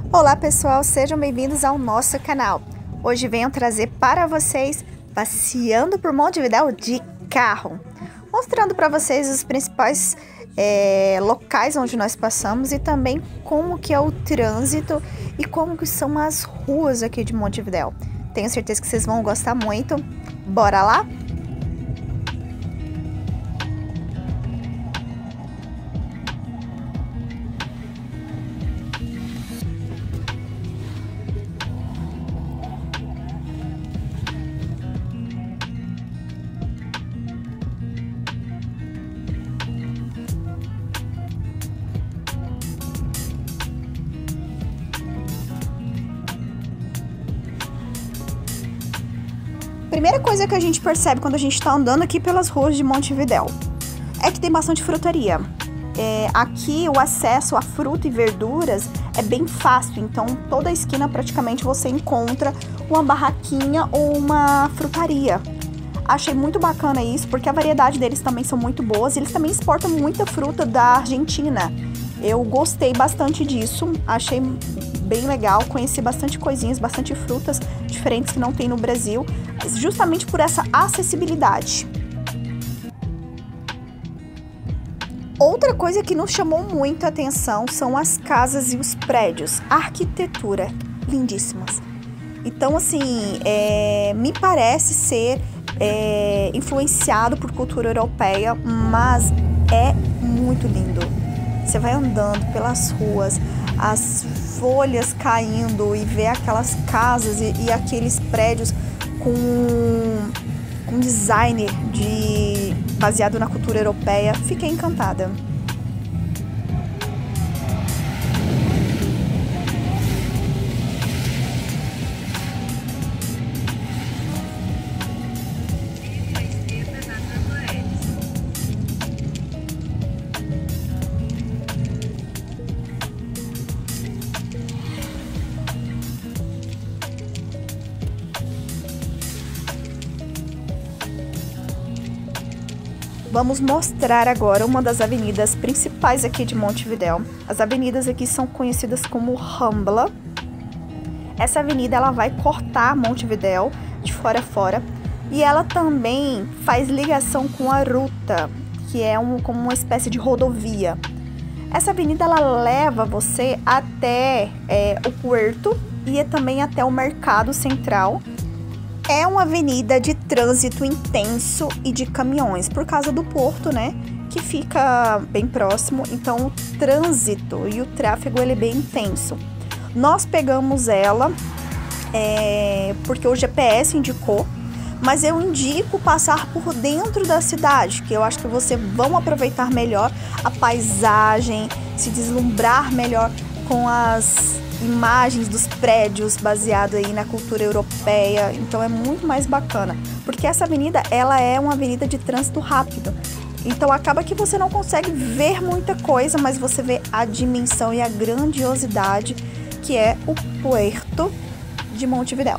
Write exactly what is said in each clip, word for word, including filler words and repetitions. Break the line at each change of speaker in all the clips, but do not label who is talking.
Olá pessoal, sejam bem-vindos ao nosso canal. Hoje venho trazer para vocês passeando por Montevidéu de carro, mostrando para vocês os principais é, locais onde nós passamos e também como que é o trânsito e como que são as ruas aqui de Montevidéu. Tenho certeza que vocês vão gostar muito. Bora lá? Primeira coisa que a gente percebe quando a gente está andando aqui pelas ruas de Montevidéu é que tem bastante frutaria. É, aqui o acesso a fruta e verduras é bem fácil, então toda a esquina praticamente você encontra uma barraquinha ou uma frutaria. Achei muito bacana isso, porque a variedade deles também são muito boas, eles também exportam muita fruta da Argentina. Eu gostei bastante disso, achei bem legal, conheci bastante coisinhas, bastante frutas diferentes que não tem no Brasil, justamente por essa acessibilidade. Outra coisa que nos chamou muito a atenção são as casas e os prédios, a arquitetura, lindíssimas. Então, assim, é, me parece ser é, influenciado por cultura europeia, mas é muito lindo. Você vai andando pelas ruas, as folhas caindo e ver aquelas casas e, e aqueles prédios com um design de, baseado na cultura europeia. Fiquei encantada. Vamos mostrar agora uma das avenidas principais aqui de Montevidéu. As avenidas aqui são conhecidas como Rambla. Essa avenida ela vai cortar Montevidéu de fora a fora e ela também faz ligação com a Ruta, que é um, como uma espécie de rodovia. Essa avenida ela leva você até é, o Puerto e também até o Mercado Central. É uma avenida de trânsito intenso e de caminhões, por causa do porto, né, que fica bem próximo, então o trânsito e o tráfego ele é bem intenso. Nós pegamos ela é, porque o G P S indicou, mas eu indico passar por dentro da cidade, que eu acho que vocês vão aproveitar melhor a paisagem, se deslumbrar melhor com as imagens dos prédios baseado aí na cultura europeia, então é muito mais bacana, porque essa avenida ela é uma avenida de trânsito rápido, então acaba que você não consegue ver muita coisa, mas você vê a dimensão e a grandiosidade que é o Puerto de Montevidéu.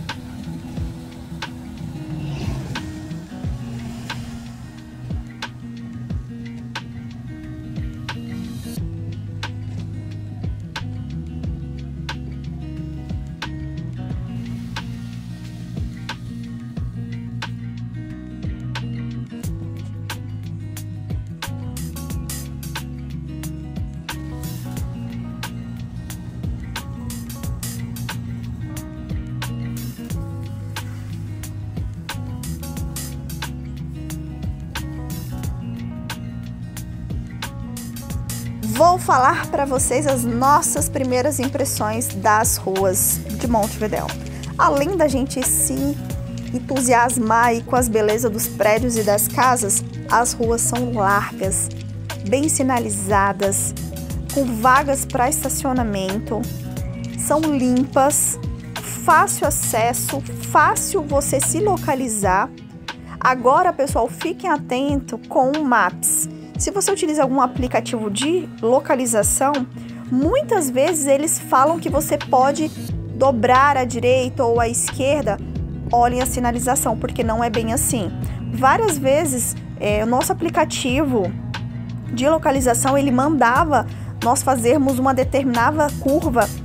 Vou falar para vocês as nossas primeiras impressões das ruas de Montevidéu. Além da gente se entusiasmar aí com as belezas dos prédios e das casas, as ruas são largas, bem sinalizadas, com vagas para estacionamento, são limpas, fácil acesso, fácil você se localizar. Agora, pessoal, fiquem atentos com o Maps. Se você utiliza algum aplicativo de localização, muitas vezes eles falam que você pode dobrar à direita ou à esquerda. Olhem a sinalização, porque não é bem assim. Várias vezes, é, o nosso aplicativo de localização, ele mandava nós fazermos uma determinada curva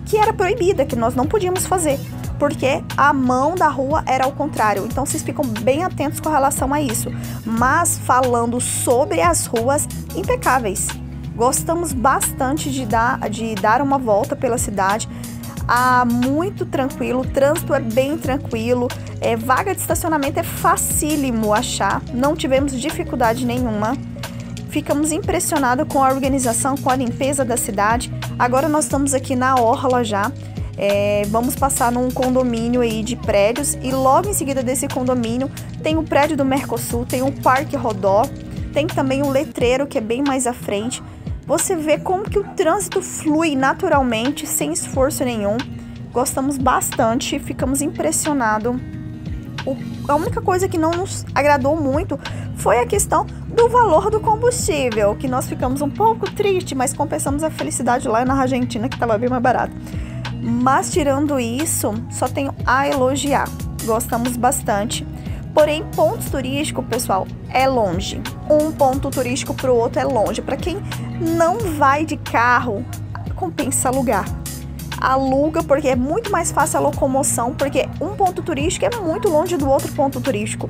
que era proibida, que nós não podíamos fazer, porque a mão da rua era ao contrário. Então vocês ficam bem atentos com relação a isso. Mas falando sobre as ruas, impecáveis. Gostamos bastante de dar, de dar uma volta pela cidade. Ah, muito tranquilo, o trânsito é bem tranquilo, é, vaga de estacionamento é facílimo achar, não tivemos dificuldade nenhuma. Ficamos impressionados com a organização, com a limpeza da cidade. Agora nós estamos aqui na orla já. É, vamos passar num condomínio aí de prédios e logo em seguida desse condomínio tem o prédio do Mercosul, tem o Parque Rodó, tem também o letreiro que é bem mais à frente. Você vê como que o trânsito flui naturalmente, sem esforço nenhum. Gostamos bastante, ficamos impressionados. O, a única coisa que não nos agradou muito foi a questão do valor do combustível, que nós ficamos um pouco tristes, mas compensamos a felicidade lá na Argentina, que estava bem mais barato. Mas tirando isso, só tenho a elogiar. Gostamos bastante. Porém, pontos turísticos, pessoal, é longe. Um ponto turístico para o outro é longe. Para quem não vai de carro, compensa alugar. Aluga porque é muito mais fácil a locomoção, porque um ponto turístico é muito longe do outro ponto turístico.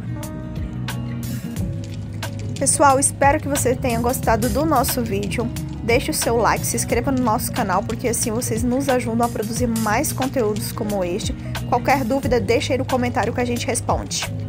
Pessoal, espero que você tenha gostado do nosso vídeo. Deixe o seu like, se inscreva no nosso canal, porque assim vocês nos ajudam a produzir mais conteúdos como este. Qualquer dúvida, deixa aí no comentário que a gente responde.